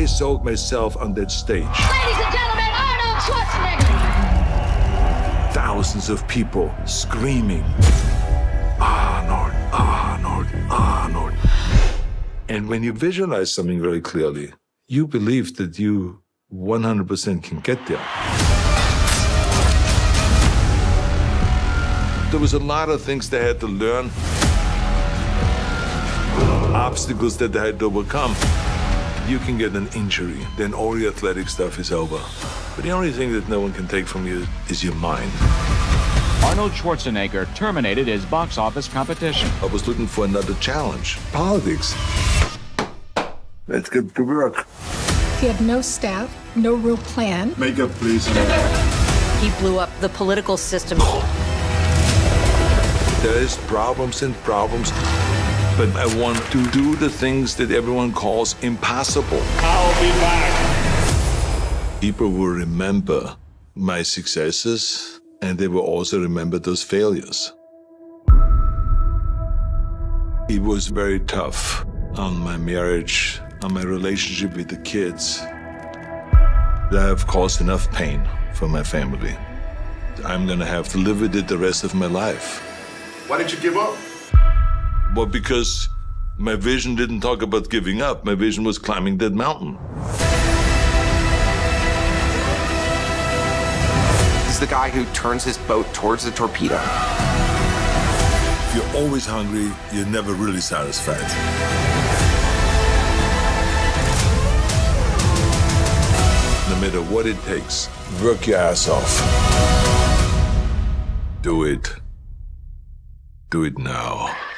saw myself on that stage. Ladies and gentlemen, Arnold Schwarzenegger! Thousands of people screaming, Arnold, Arnold, Arnold. And when you visualize something very clearly, you believe that you 100% can get there. There was a lot of things they had to learn, obstacles that they had to overcome. You can get an injury, then all your athletic stuff is over. But the only thing that no one can take from you is your mind. Arnold Schwarzenegger terminated his box office competition. I was looking for another challenge. Politics. Let's get to work. He had no staff, no real plan. Makeup, please. He blew up the political system. There's problems and problems, but I want to do the things that everyone calls impossible. I'll be back. People will remember my successes, and they will also remember those failures. It was very tough on my marriage, on my relationship with the kids. I have caused enough pain for my family. I'm gonna have to live with it the rest of my life. Why did you give up? Well, because my vision didn't talk about giving up. My vision was climbing that mountain. He's the guy who turns his boat towards the torpedo. If you're always hungry, you're never really satisfied. No matter what it takes, work your ass off. Do it. Do it now.